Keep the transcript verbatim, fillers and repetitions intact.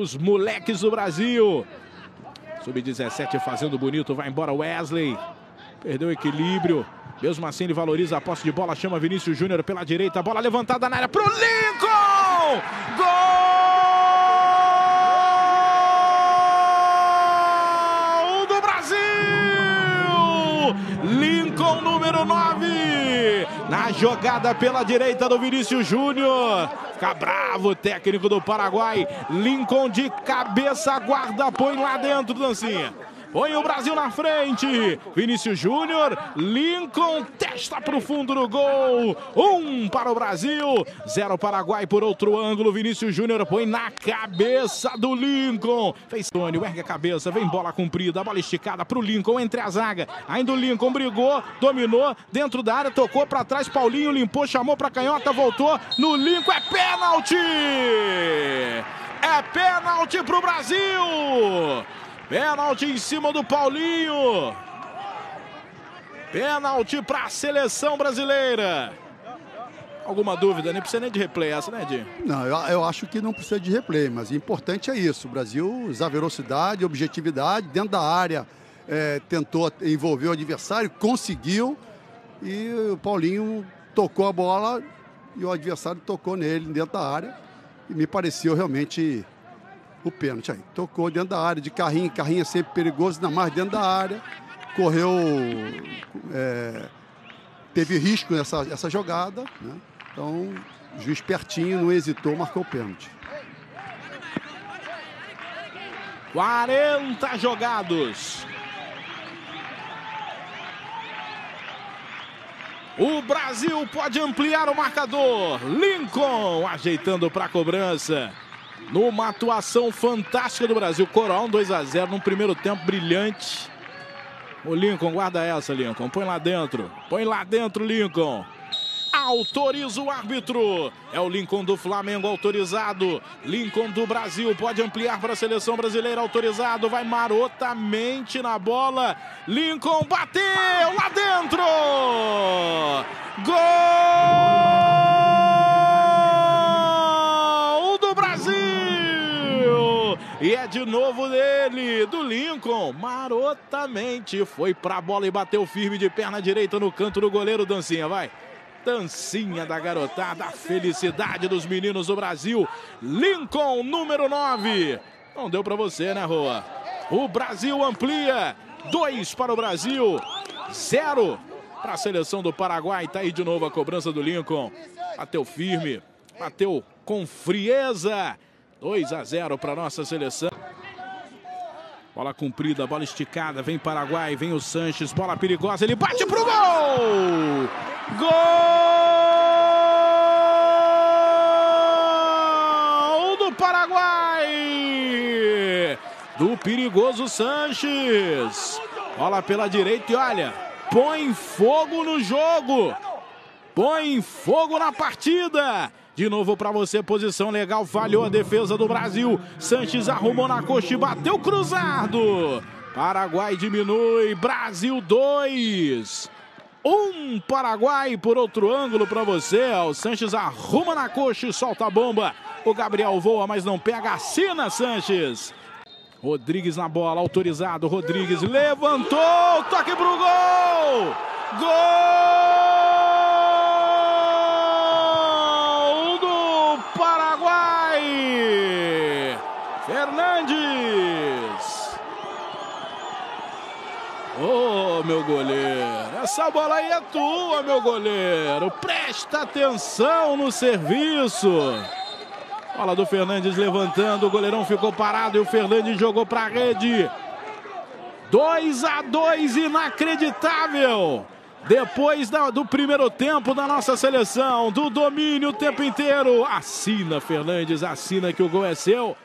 os moleques do Brasil. sub dezessete fazendo bonito, vai embora Wesley. Perdeu o equilíbrio. Mesmo assim ele valoriza a posse de bola, chama Vinícius Júnior pela direita, bola levantada na área pro Lincoln! Gol do Brasil! Lincoln número nove, na jogada pela direita do Vinícius Júnior. Fica bravo o técnico do Paraguai. Lincoln de cabeça, guarda, põe lá dentro, Dancinha. Põe o Brasil na frente. Vinícius Júnior, Lincoln, testa para o fundo do gol. Um para o Brasil, zero Paraguai por outro ângulo. Vinícius Júnior põe na cabeça do Lincoln. Fez Tony, ergue a cabeça, vem bola comprida, bola esticada para o Lincoln entre a zaga. Ainda o Lincoln brigou, dominou, dentro da área, tocou para trás. Paulinho limpou, chamou para canhota, voltou no Lincoln. É pênalti! É pênalti para o Brasil! Pênalti em cima do Paulinho. Pênalti para a seleção brasileira. Alguma dúvida? Nem precisa nem de replay essa, né, Edinho? Não, eu, eu acho que não precisa de replay, mas o importante é isso. O Brasil usar velocidade, objetividade, dentro da área, é, tentou envolver o adversário, conseguiu. E o Paulinho tocou a bola e o adversário tocou nele dentro da área. E me pareceu realmente... o pênalti aí. Tocou dentro da área, de carrinho. Carrinho é sempre perigoso, ainda mais dentro da área. Correu... É, teve risco nessa essa jogada, né? Então, o juiz pertinho, não hesitou, marcou o pênalti. quarenta jogados. O Brasil pode ampliar o marcador. Lincoln ajeitando para a cobrança. Numa atuação fantástica do Brasil. Coral, dois a zero num primeiro tempo brilhante. O Lincoln, guarda essa, Lincoln. Põe lá dentro. Põe lá dentro, Lincoln. Autoriza o árbitro. É o Lincoln do Flamengo autorizado. Lincoln do Brasil pode ampliar para a seleção brasileira autorizado. Vai marotamente na bola. Lincoln bateu lá dentro. Gol! E é de novo dele, do Lincoln, marotamente, foi pra bola e bateu firme de perna direita no canto do goleiro. Dancinha, vai. Dancinha da garotada, a felicidade dos meninos do Brasil. Lincoln, número nove. Não deu pra você, né, Roa? O Brasil amplia, dois para o Brasil, zero para a seleção do Paraguai. Tá aí de novo a cobrança do Lincoln. Bateu firme, bateu com frieza. dois a zero para nossa seleção. Bola comprida, bola esticada, vem Paraguai, vem o Sanches, bola perigosa, ele bate pro gol! Gol do Paraguai! Do perigoso Sanches. Bola pela direita e olha, põe fogo no jogo. Põe fogo na partida. De novo para você, posição legal, falhou a defesa do Brasil. Sanches arrumou na coxa e bateu cruzado. Paraguai diminui, Brasil dois. Um Paraguai por outro ângulo para você. O Sanches arruma na coxa e solta a bomba. O Gabriel voa, mas não pega, assina Sanches. Rodrigues na bola, autorizado. Rodrigues levantou, toque pro gol. Gol! Fernandes! Ô, oh, meu goleiro, essa bola aí é tua, meu goleiro. Presta atenção no serviço. Bola do Fernandes levantando, o goleirão ficou parado e o Fernandes jogou pra rede. dois a dois, inacreditável. Depois da, do primeiro tempo da nossa seleção, do domínio o tempo inteiro. Assina, Fernandes, assina que o gol é seu.